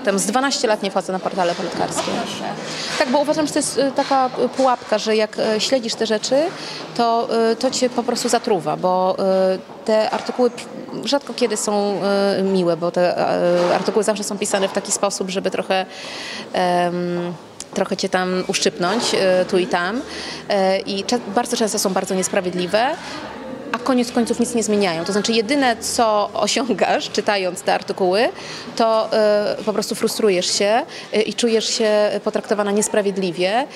faktem. Z 12 lat nie wchodzę na portale plotkarskie. Tak, bo uważam, że to jest taka pułapka, że jak śledzisz te rzeczy, to cię po prostu zatruwa, bo te artykuły rzadko kiedy są miłe, bo te artykuły zawsze są pisane w taki sposób, żeby trochę cię tam uszczypnąć tu i tam i bardzo często są bardzo niesprawiedliwe, a koniec końców nic nie zmieniają. To znaczy jedyne, co osiągasz, czytając te artykuły, to po prostu frustrujesz się i czujesz się potraktowana niesprawiedliwie.